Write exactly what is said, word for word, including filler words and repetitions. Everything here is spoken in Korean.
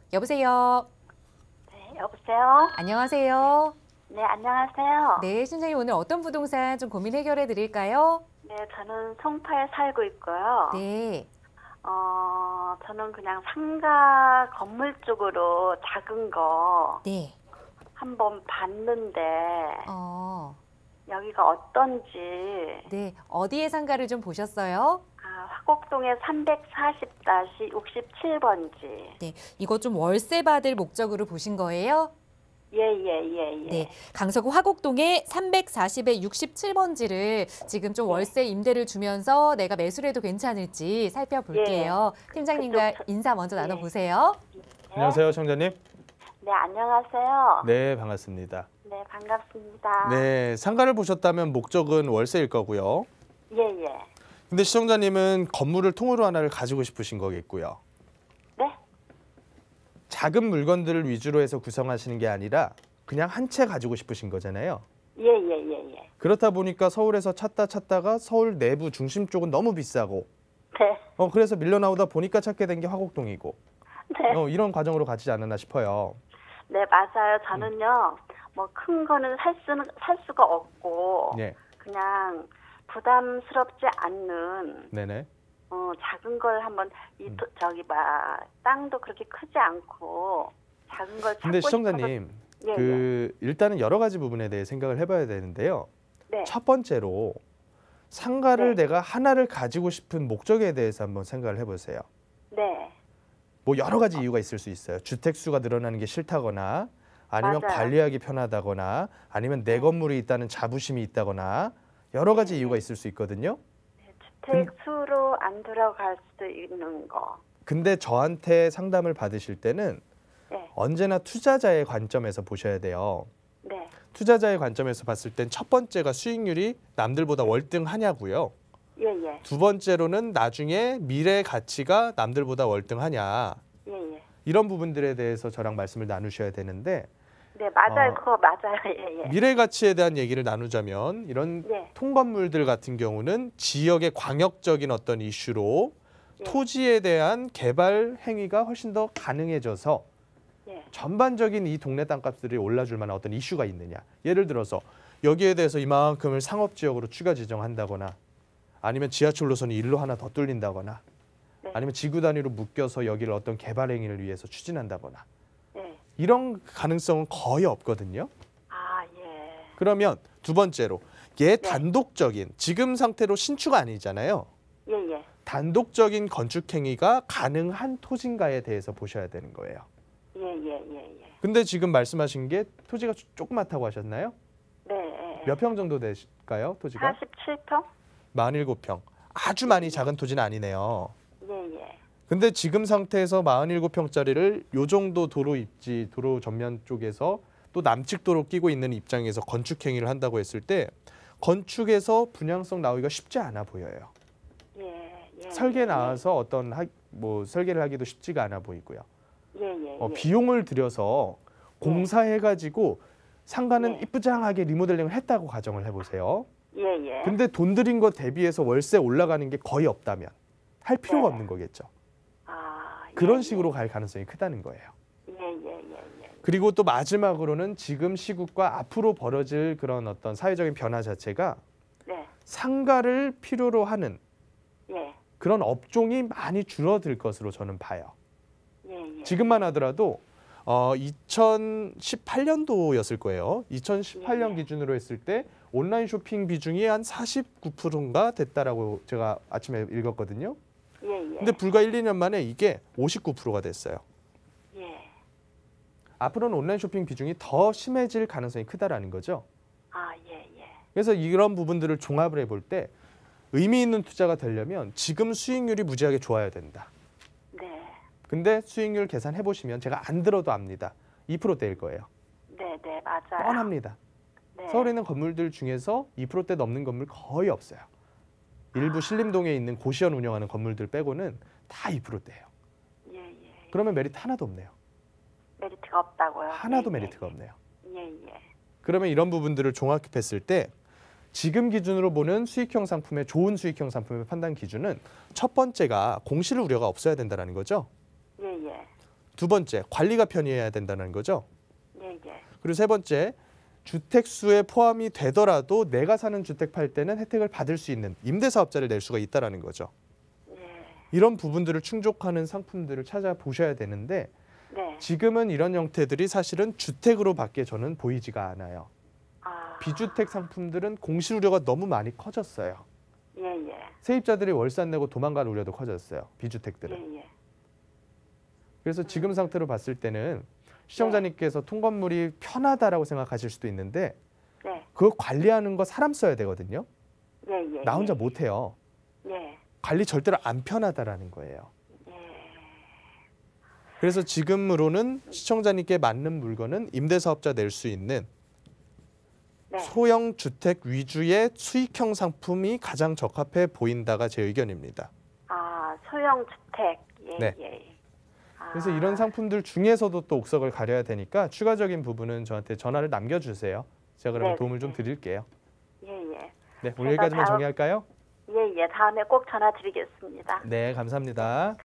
여보세요. 네, 여보세요. 안녕하세요. 네, 안녕하세요. 네, 신청님 오늘 어떤 부동산 좀 고민 해결해 드릴까요? 네, 저는 송파에 살고 있고요. 네. 어, 저는 그냥 상가 건물 쪽으로 작은 거 네. 한번 봤는데 어. 여기가 어떤지. 네. 어디에 상가를 좀 보셨어요? 아, 화곡동에 삼백사십 육십칠 번지. 네. 이거 좀 월세 받을 목적으로 보신 거예요? 예, 예, 예, 예. 네. 강서구 화곡동에 삼백사십에 육십칠 번지를 지금 좀 월세 임대를 주면서 내가 매수를 해도 괜찮을지 살펴볼게요. 예. 팀장님과 그쪽, 인사 먼저 예. 나눠보세요. 네. 안녕하세요, 청자님. 네, 안녕하세요. 네, 반갑습니다. 네, 반갑습니다. 네, 상가를 보셨다면 목적은 월세일 거고요. 예, 예. 근데 시청자님은 건물을 통으로 하나를 가지고 싶으신 거겠고요. 네? 작은 물건들을 위주로 해서 구성하시는 게 아니라 그냥 한 채 가지고 싶으신 거잖아요. 예, 예, 예, 예. 그렇다 보니까 서울에서 찾다 찾다가 서울 내부 중심 쪽은 너무 비싸고 네. 어 그래서 밀려 나오다 보니까 찾게 된 게 화곡동이고 네. 어, 이런 과정으로 가지 않았나 싶어요. 네, 맞아요. 저는요, 뭐 큰 거는 살 수는 살 수가 없고 네, 그냥 부담스럽지 않는 네네. 어, 작은 걸 한번 이 음. 도- 저기 막 땅도 그렇게 크지 않고 작은 걸 찾고 근데 싶어서. 시청자님, 예, 그 일단은 여러 가지 부분에 대해 생각을 해봐야 되는데요. 네. 첫 번째로 상가를 네. 내가 하나를 가지고 싶은 목적에 대해서 한번 생각을 해보세요. 네. 뭐 여러 가지 이유가 있을 수 있어요. 주택 수가 늘어나는 게 싫다거나 아니면 맞아요. 관리하기 편하다거나 아니면 내 건물이 있다는 자부심이 있다거나 여러 가지 이유가 있을 수 있거든요. 주택 수로 안 들어갈 수도 있는 거. 근데 저한테 상담을 받으실 때는 네. 언제나 투자자의 관점에서 보셔야 돼요. 네. 투자자의 관점에서 봤을 땐 첫 번째가 수익률이 남들보다 월등하냐고요. 예, 예. 두 번째로는 나중에 미래 가치가 남들보다 월등하냐. 예, 예. 이런 부분들에 대해서 저랑 말씀을 나누셔야 되는데 네, 맞아요. 어, 그거 맞아요. 예, 예. 미래 가치에 대한 얘기를 나누자면 이런 예. 통건물들 같은 경우는 지역의 광역적인 어떤 이슈로 예. 토지에 대한 개발 행위가 훨씬 더 가능해져서 예. 전반적인 이 동네 땅값들이 올라줄 만한 어떤 이슈가 있느냐. 예를 들어서 여기에 대해서 이만큼을 상업지역으로 추가 지정한다거나 아니면 지하철 노선이 일로 하나 더 뚫린다거나 네. 아니면 지구 단위로 묶여서 여기를 어떤 개발 행위를 위해서 추진한다거나 네. 이런 가능성은 거의 없거든요. 아, 예. 그러면 두 번째로 얘 단독적인 지금 상태로 신축 아니잖아요. 예, 예. 단독적인 건축 행위가 가능한 토지인가에 대해서 보셔야 되는 거예요. 예, 예, 예, 예. 근데 지금 말씀하신 게 토지가 조- 조그맣다고 하셨나요? 네. 예, 예. 몇 평 정도 되실까요? 토지가? 사십칠 평? 사십칠 평. 아주 많이 작은 토지는 아니네요. 예, 예. 근데 지금 상태에서 사십칠 평짜리를 요 정도 도로 입지, 도로 전면 쪽에서 또 남측 도로 끼고 있는 입장에서 건축 행위를 한다고 했을 때 건축에서 분양성 나오기가 쉽지 않아 보여요. 예, 예. 설계 예, 나와서 어떤 하, 뭐 설계를 하기도 쉽지가 않아 보이고요. 예, 예. 어, 예. 비용을 들여서 공사해가지고 상가는 네. 이쁘장하게 리모델링을 했다고 가정을 해보세요. 예, 예. 근데 돈 들인 거 대비해서 월세 올라가는 게 거의 없다면 할 필요가 네. 없는 거겠죠. 아, 예, 그런 예. 식으로 갈 가능성이 크다는 거예요. 예, 예, 예, 예. 그리고 또 마지막으로는 지금 시국과 앞으로 벌어질 그런 어떤 사회적인 변화 자체가 네. 상가를 필요로 하는 예. 그런 업종이 많이 줄어들 것으로 저는 봐요. 예, 예. 지금만 하더라도 어, 이천십팔 년도였을 거예요. 이천십팔 년 예. 기준으로 했을 때 온라인 쇼핑 비중이 한 사십구 퍼센트인가 됐다라고 제가 아침에 읽었거든요. 예, 예. 근데 불과 일, 이 년 만에 이게 오십구 퍼센트가 됐어요. 예. 앞으로는 온라인 쇼핑 비중이 더 심해질 가능성이 크다라는 거죠. 아, 예, 예. 그래서 이런 부분들을 종합을 해볼 때 의미 있는 투자가 되려면 지금 수익률이 무지하게 좋아야 된다. 네. 근데 수익률 계산해 보시면 제가 안 들어도 압니다. 이 퍼센트대일 거예요. 네, 네, 맞아요. 뻔합니다. 네. 서울에 있는 건물들 중에서 이 퍼센트대 넘는 건물 거의 없어요. 일부 신림동에 있는 고시원 운영하는 건물들 빼고는 다 이 퍼센트대예요. 예, 예. 그러면 메리트 하나도 없네요. 메리트가 없다고요. 하나도 예, 메리트가 없네요. 예, 예. 그러면 이런 부분들을 종합했을 때 지금 기준으로 보는 수익형 상품의 좋은 수익형 상품의 판단 기준은 첫 번째가 공실 우려가 없어야 된다는 거죠. 예, 예. 두 번째, 관리가 편리해야 된다는 거죠. 예, 예. 그리고 세 번째, 주택 수에 포함이 되더라도 내가 사는 주택 팔 때는 혜택을 받을 수 있는 임대사업자를 낼 수가 있다라는 거죠. 예. 이런 부분들을 충족하는 상품들을 찾아보셔야 되는데 네. 지금은 이런 형태들이 사실은 주택으로밖에 저는 보이지가 않아요. 아. 비주택 상품들은 공실 우려가 너무 많이 커졌어요. 예, 예. 세입자들이 월세 안 내고 도망갈 우려도 커졌어요. 비주택들은. 예, 예. 그래서 지금 상태로 봤을 때는 시청자님께서 통건물이 편하다라고 생각하실 수도 있는데 네. 그거 관리하는 거 사람 써야 되거든요. 예, 예. 나 혼자 예. 못 해요. 예. 관리 절대로 안 편하다라는 거예요. 예. 그래서 지금으로는 시청자님께 맞는 물건은 임대사업자 낼 수 있는 네. 소형 주택 위주의 수익형 상품이 가장 적합해 보인다가 제 의견입니다. 아, 소형 주택. 예, 네. 예. 아. 그래서 이런 상품들 중에서도 또 옥석을 가려야 되니까 추가적인 부분은 저한테 전화를 남겨주세요. 제가 그러면 네, 도움을 좀 네. 드릴게요. 예, 예. 네, 오늘 여기까지만 다음- 정리할까요? 예, 예. 다음에 꼭 전화 드리겠습니다. 네, 감사합니다.